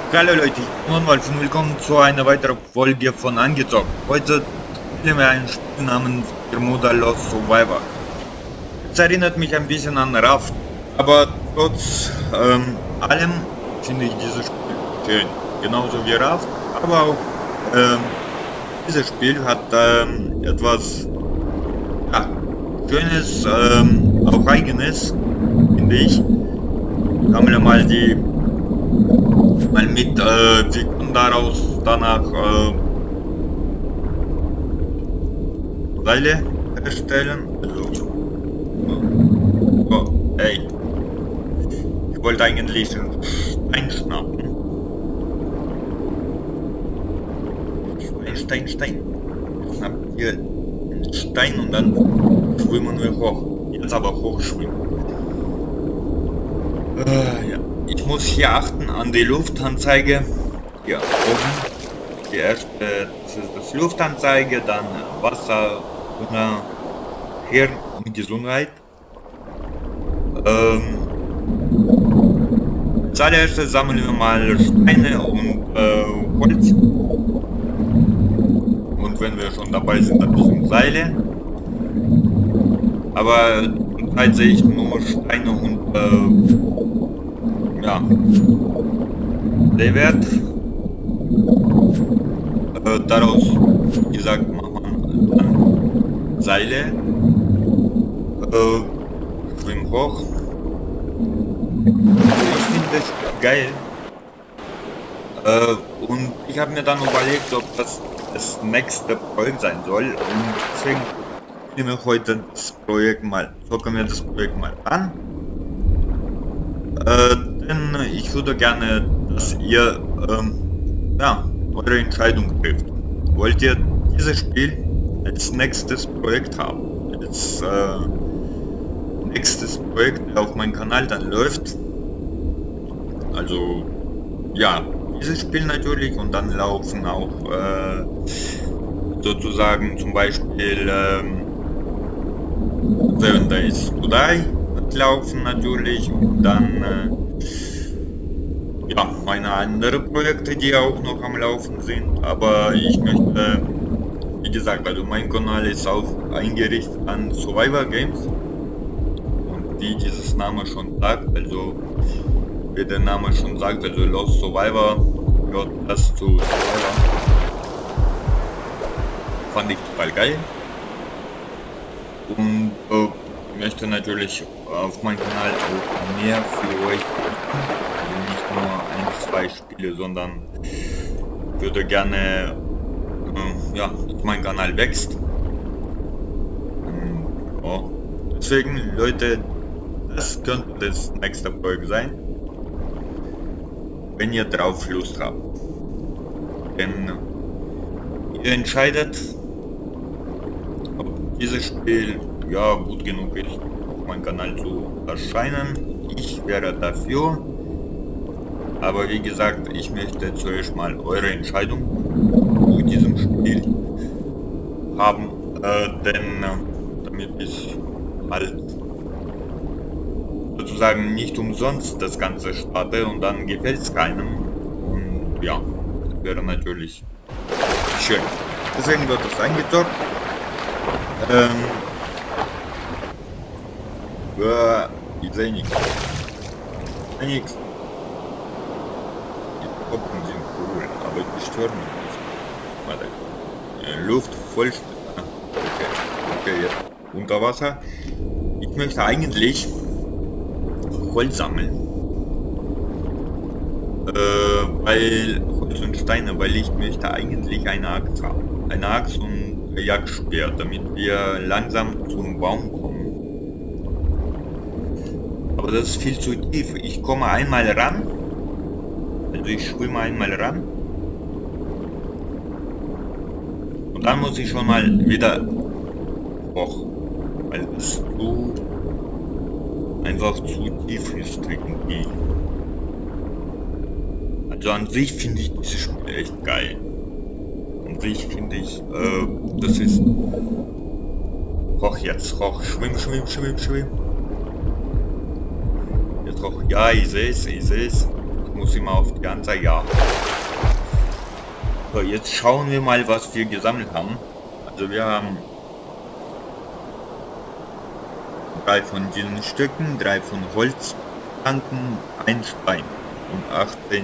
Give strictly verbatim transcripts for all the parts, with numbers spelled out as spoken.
Hallo Leute, und willkommen zu einer weiteren Folge von Angezockt. Heute spielen wir ein Spiel namens Bermuda Lost Survivor. Es erinnert mich ein bisschen an Raft, aber trotz ähm, allem finde ich dieses Spiel schön. Genauso wie Raft, aber auch ähm, dieses Spiel hat ähm, etwas ja, Schönes, ähm, auch Eigenes, finde ich. Haben wir mal die mal mit äh, wir können daraus danach äh, Seile erstellen. Also, oh, ey, ich wollte eigentlich einen Stein schnappen. Stein, Stein, Stein. Ich schnapp hier einen Stein und dann schwimmen wir hoch. Jetzt aber hochschwimmen. Äh, ja. Ich muss hier achten an die Luftanzeige. Hier oben. Die erste das ist das Luftanzeige, dann Wasser, Hunger, Hirn und Gesundheit. Ähm, als allererstes sammeln wir mal Steine und äh, Holz. Und wenn wir schon dabei sind, ein bisschen Seile. Aber zurzeit sehe ich nur Steine und äh, ja, Seewert. Äh, daraus, wie gesagt, machen wir dann Seile. Äh, schwimmen hoch. Ich finde das geil. Äh, und ich habe mir dann überlegt, ob das das nächste Projekt sein soll. Und deswegen spielen wir heute das Projekt mal. Zocken wir das Projekt mal an. Äh, denn ich würde gerne, dass ihr ähm, ja, eure Entscheidung trifft. Wollt ihr dieses Spiel als nächstes Projekt haben? Als äh, nächstes Projekt, der auf meinem Kanal dann läuft. Also ja, dieses Spiel natürlich, und dann laufen auch äh, sozusagen zum Beispiel ähm, Seven Days to Die laufen natürlich, und dann äh, ja, meine anderen Projekte, die auch noch am Laufen sind. Aber ich möchte, wie gesagt, also mein Kanal ist auch eingerichtet an Survivor Games, und wie dieses Name schon sagt, also wie der Name schon sagt, also Lost Survivor gehört das zu Survivor. Fand ich total geil, und äh, möchte natürlich auf meinem Kanal auch mehr für euch, also nicht nur ein, zwei Spiele, sondern würde gerne äh, ja, dass mein Kanal wächst. Und, ja. Deswegen, Leute, das könnte das nächste Projekt sein, wenn ihr drauf Lust habt. Denn ihr entscheidet, ob dieses Spiel ja gut genug ist, auf meinem Kanal zu erscheinen. Ich wäre dafür, aber wie gesagt, ich möchte zuerst mal eure Entscheidung zu diesem Spiel haben, äh, denn äh, damit ich halt sozusagen nicht umsonst das Ganze starte und dann gefällt es keinem, und ja, das wäre natürlich schön. Deswegen wird es eingezockt. Ähm, ja, ich sehe nichts. Ich sehe nichts. Die Koppen sind cool, aber die stören mich nicht. Warte. Äh, Luft voll. Okay. Okay, jetzt unter Wasser. Ich möchte eigentlich Holz sammeln. Äh, weil Holz und Steine, weil ich möchte eigentlich eine Axt haben. Eine Axt und ein Jagdspeer, damit wir langsam zum Baum kommen. Aber das ist viel zu tief. Ich komme einmal ran. Also ich schwimme einmal ran. Und dann muss ich schon mal wieder hoch. Weil es zu einfach zu tief ist irgendwie. Also an sich finde ich dieses Spiel echt geil. An sich finde ich, äh, das ist hoch jetzt, hoch, schwimm, schwimm, schwimm, schwimm. Jetzt hoch, ja, ich sehe es, ich sehe es. muss immer auf die Anzeige achten. So, jetzt schauen wir mal, was wir gesammelt haben. Also wir haben drei von diesen Stücken, drei von Holzplanken, ein Stein und achtzehn.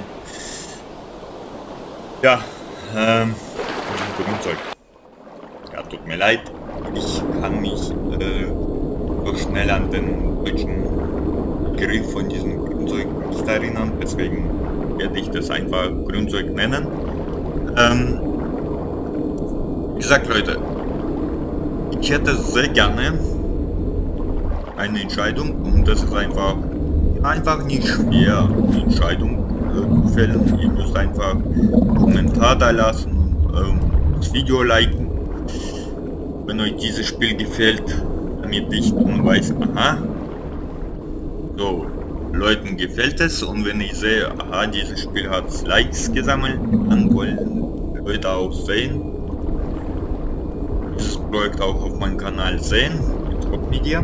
Ja, ähm, Grünzeug. Ja, tut mir leid, ich kann mich äh, so schnell an den deutschen Begriff von diesem Grünzeug nicht erinnern, deswegen werde ich das einfach Grünzeug nennen. Ähm, wie gesagt, Leute, ich hätte sehr gerne eine Entscheidung und das ist einfach einfach nicht schwer, die Entscheidung äh, zu fällen. Ihr müsst einfach einen Kommentar da lassen, ähm, das Video liken, wenn euch dieses Spiel gefällt, damit ich dann weiß, aha, so Leuten gefällt es, und wenn ich sehe, aha, dieses Spiel hat Likes gesammelt, dann wollen Leute auch sehen, dieses Projekt auch auf meinem Kanal sehen, Top Media.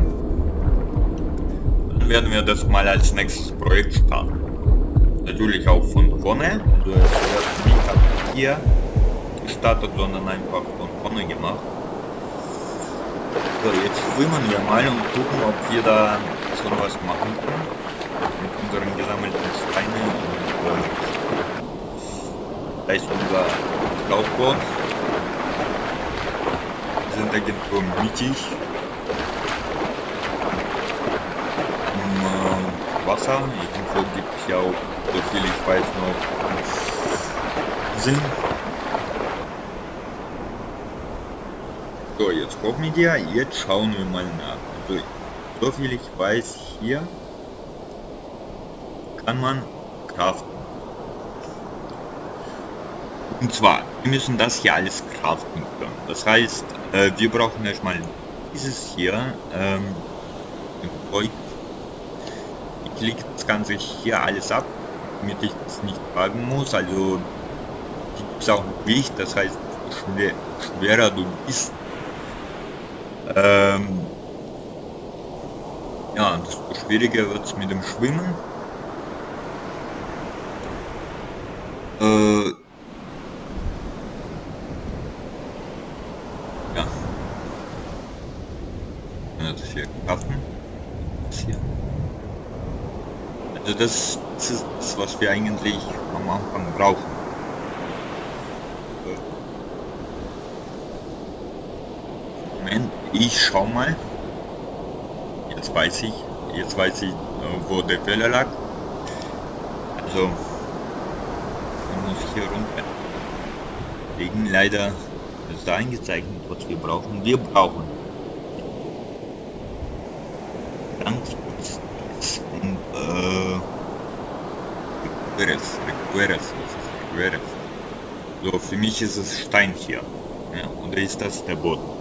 Dann werden wir das mal als nächstes Projekt starten. Natürlich auch von vorne, also es wird nicht ab hier gestartet, sondern einfach von vorne gemacht. So, jetzt schwimmen wir mal und gucken, ob wir da schon was machen können mit unseren gesammelten Steinen. Und äh, da ist unser Schlauchboot. Wir sind irgendwo mittig im äh, Wasser. Irgendwo gibt es ja auch, so viel ich weiß, noch Sinn. So, jetzt kommen wir dir, jetzt schauen wir mal nach. Also, so viel ich weiß, hier kann man craften. Und zwar, wir müssen das hier alles craften können. Das heißt, äh, wir brauchen erstmal dieses hier. Ähm, ich lege das Ganze hier alles ab, damit ich das nicht tragen muss. Also gibt es auch Gewicht, das heißt, schwer, schwerer du bist, Ähm, ja, desto schwieriger wird es mit dem Schwimmen. Äh, ja. Das hier schaffen. Das hier. Also das, das ist das, was wir eigentlich am Anfang brauchen. Moment. Ich schau mal. Jetzt weiß ich, jetzt weiß ich, wo der Fehler lag. Also, man muss hier runter legen. Leider ist da eingezeichnet, was wir brauchen. Wir brauchen ganz und äh, Requeres, Requeres, Requeres. So, für mich ist es Stein hier. Ja, oder ist das der Boden?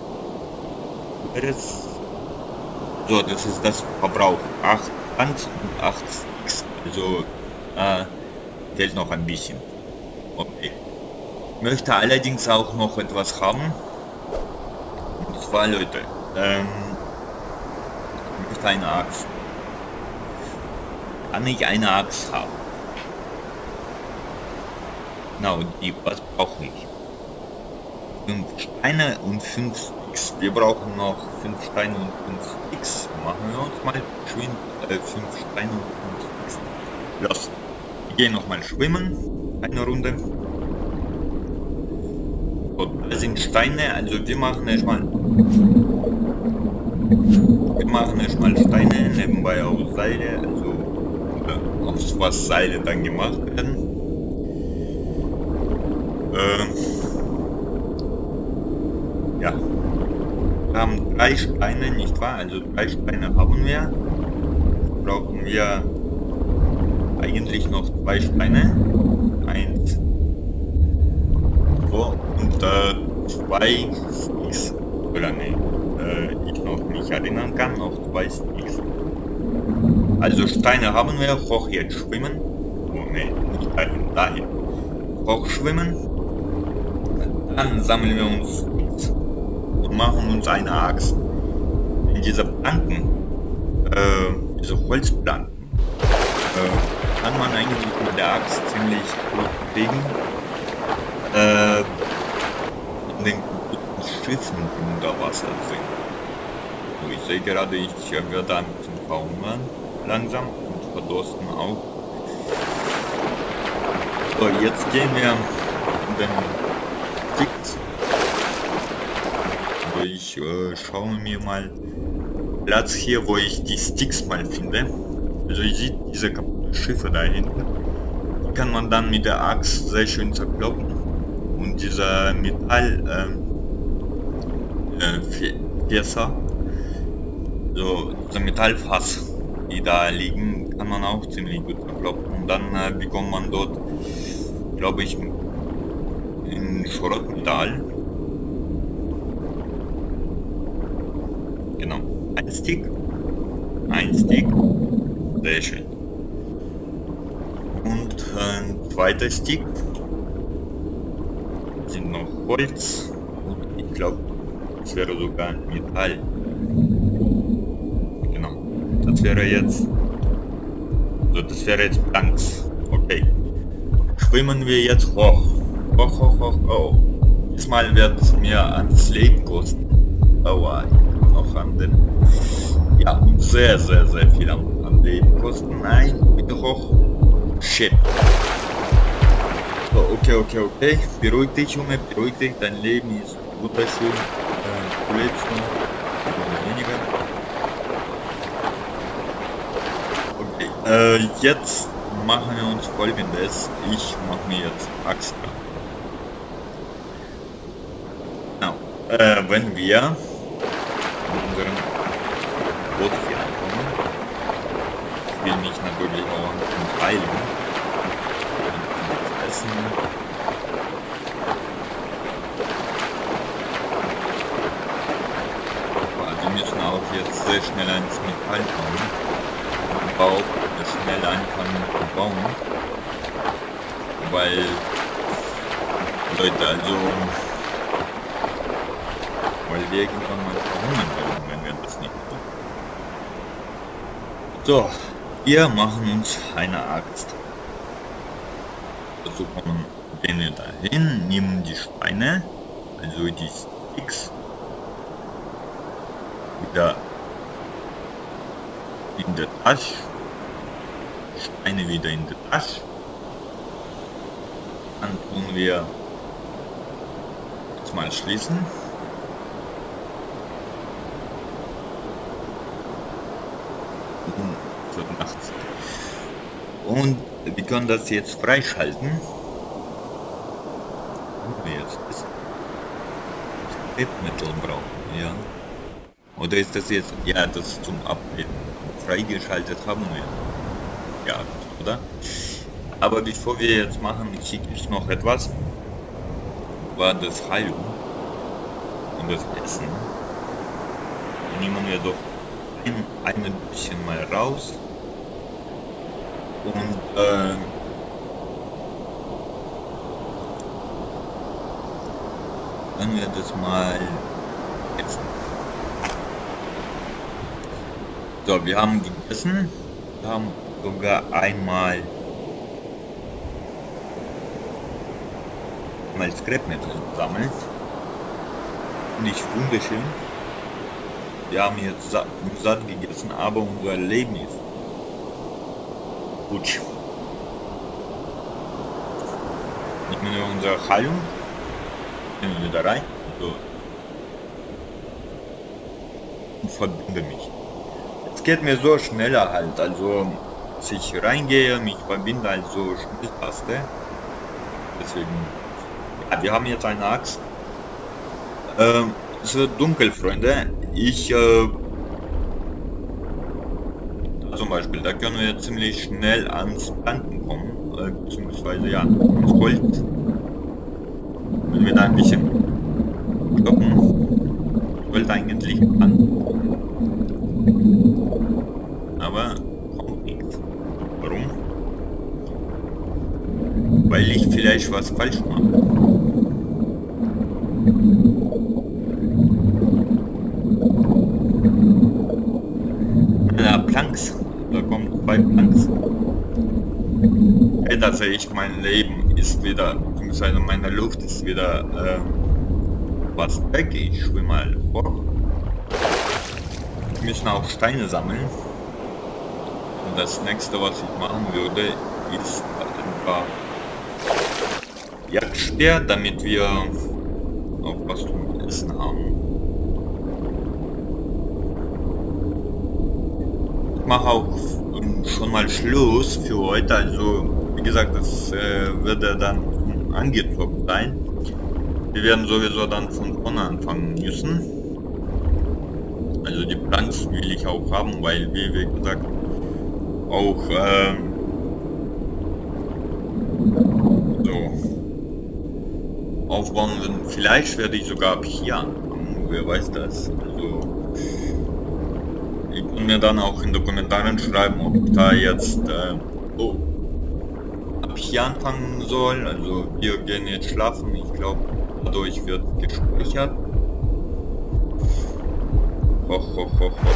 So, das ist das Verbrauch. acht und acht X. Also äh, fehlt noch ein bisschen. Okay. Ich möchte allerdings auch noch etwas haben. Und zwar, Leute, ähm, ich möchte eine Axt. Kann ich eine Axt haben? Genau, die, was brauche ich? fünf Steine und fünf X. Wir brauchen noch fünf Steine und fünf X. Machen wir uns mal schön äh, fünf Steine und fünf X. Los. Wir gehen noch mal schwimmen. Eine Runde. So, das sind Steine. Also wir machen erstmal. Wir machen erstmal Steine. Nebenbei auch Seile. Also äh, aus was Seile dann gemacht werden. Äh, Ja, wir haben drei Steine, nicht wahr? Also drei Steine haben wir. Brauchen wir eigentlich noch zwei Steine. Eins, so, und äh, zwei Sticks. Oder ne, äh, ich noch nicht erinnern kann, noch zwei Sticks. Also Steine haben wir, hoch jetzt schwimmen. Oh ne, nicht dahin, dahin. Hoch schwimmen. Dann sammeln wir uns und machen uns eine Axt. In diese Planken, äh, diese Holzplanken, äh, kann kann man eigentlich mit der Axt ziemlich gut kriegen. Äh, in den Schiffen, die unter Wasser sind. So, ich sehe gerade, ich werde ein bisschen verhungern, langsam, und verdursten auch. So, jetzt gehen wir in den Sticks. Also ich äh, schaue mir mal Platz hier, wo ich die Sticks mal finde. Also ich sehe diese kaputten Schiffe da hinten. Die kann man dann mit der Axt sehr schön zerkloppen. Und dieser Metall äh, äh, Fässer, so diese Metallfass, die da liegen, kann man auch ziemlich gut zerkloppen. Und dann äh, bekommt man dort, glaube ich, in Schrottmetall. Genau. Ein Stick. Ein Stick. Sehr schön. Und ein zweiter Stick. Sind noch Holz. Und ich glaube, das wäre sogar Metall. Genau. Das wäre jetzt. So, das wäre jetzt Planks. Okay. Schwimmen wir jetzt hoch. Hoch, hoch, hoch, hoch. Diesmal wird es mir ans Leben kosten. Aua. Noch an den. Ja, und sehr, sehr, sehr viel am, am Leben kosten. Nein, bitte hoch. Shit. So, okay, okay, okay. Beruhig dich, Junge, beruhig dich. Dein Leben ist wunderschön. Äh, du lebst noch. Oder weniger. Okay. Äh, jetzt machen wir uns Folgendes. Ich mache mir jetzt Axt. Genau. Äh, wenn wir unseren Boot hier ankommen. Ich will mich natürlich auch ein bisschen heilen. Und essen. Aber wir müssen auch jetzt sehr schnell ins Metall kommen. Und auch schnell anfangen zu bauen. Weil, Leute, also weil wir irgendwann mal verhungern werden, wenn wir das nicht tun. So, wir machen uns eine Axt. Dazu kommen, gehen wir dahin, nehmen die Steine, also die Sticks, wieder in der Tasche, Steine wieder in der Tasche. Dann tun wir jetzt mal schließen. nachts. Und wir können das jetzt freischalten. Wir jetzt das Abhebmittel brauchen, ja. Oder ist das jetzt, ja, das zum Abheben freigeschaltet haben wir. Ja, oder? Aber bevor wir jetzt machen, schicke ich noch etwas. War das Heilung und das Essen. Nehmen wir doch ein, ein bisschen mal raus. Und äh, dann wir das mal essen. So, wir haben gegessen. Wir haben sogar einmal mal Scrapmetal gesammelt. Nicht wunderschön. Wir haben jetzt satt, satt gegessen, aber unser Leben ist gut. Nehmen wir unsere Heilung, nehmen wir da rein, so. Und verbinde mich. Es geht mir so schneller halt, also dass ich reingehe, mich verbinde, also Schnelltaste. Deswegen, ja, wir haben jetzt eine Axt. Ähm, es wird dunkel, Freunde. Ich äh, zum Beispiel, da können wir ziemlich schnell ans Planken kommen, äh, beziehungsweise ja, ans Gold. Wenn wir da ein bisschen stoppen, ich wollte eigentlich an. Aber kommt nichts. Warum? Weil ich vielleicht was falsch mache. Da Planks. Da kommen zwei Planks. Später sehe ich, mein Leben ist wieder, beziehungsweise meine Luft ist wieder äh, was weg. Ich schwimme mal vor. Wir müssen auch Steine sammeln. Und das nächste, was ich machen würde, ist ein paar Jagdspeer, damit wir auch was zum Essen haben. Ich mache auch schon mal Schluss für heute, also wie gesagt, das äh, wird ja dann angezockt sein. Wir werden sowieso dann von vorne anfangen müssen. Also die Planks will ich auch haben, weil wir, wie gesagt, auch ähm, so aufbauen werden. Vielleicht werde ich sogar ab hier anfangen, wer weiß das. Also ich kann mir dann auch in den Kommentaren schreiben, ob ich da jetzt äh, oh, ab hier anfangen soll. Also wir gehen jetzt schlafen. Ich glaube, dadurch wird gespeichert. Hoch, hoch, hoch, hoch.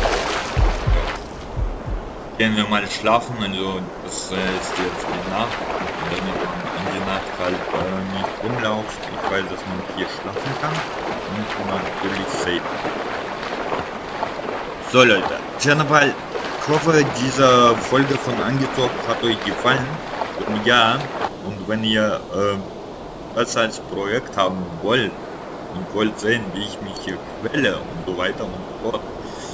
Gehen wir mal schlafen. Also das äh, ist jetzt die Nacht. Damit man in die Nacht halt äh, nicht rumlauft. Ich weiß, dass man hier schlafen kann. Und man natürlich safe. So Leute, auf jeden Fall, ich hoffe, diese Folge von Angezockt hat euch gefallen. Und ja, und wenn ihr äh, das als Projekt haben wollt und wollt sehen, wie ich mich hier quäle und so weiter und so fort,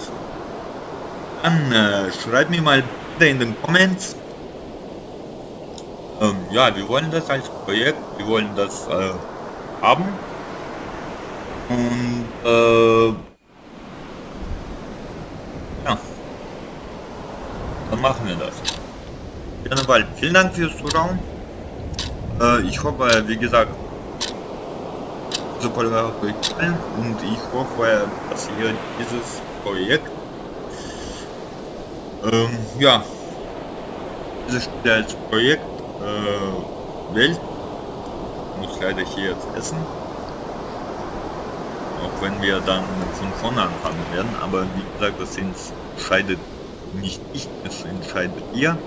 dann äh, schreibt mir mal bitte in den Comments. Ähm, ja, wir wollen das als Projekt, wir wollen das äh, haben. Und äh, ja, dann machen wir das. Auf jeden Fall vielen Dank fürs Zuschauen. Äh, ich hoffe, wie gesagt, diese Folge hat euch gefallen und ich hoffe, dass ihr dieses Projekt ähm, ja, dieses Spiel als Projekt äh, wählt. Ich muss leider hier jetzt essen. Auch wenn wir dann von vorne anfangen werden, aber wie gesagt, das entscheidet nicht ich, das entscheidet ihr.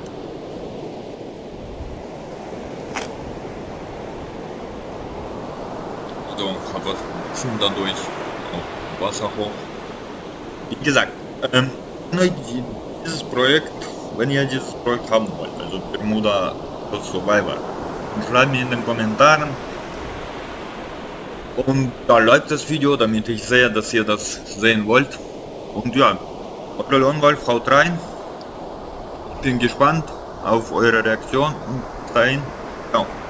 So, hab was gegessen, dadurch auch Wasser hoch. Wie gesagt, ähm, dieses Projekt, wenn ihr dieses Projekt haben wollt, also Bermuda Survivor, schreibt mir in den Kommentaren. Und da läuft das Video, damit ich sehe, dass ihr das sehen wollt. Und ja, euer Lone Wolf, haut rein. Ich bin gespannt auf eure Reaktion und bis dahin, ciao.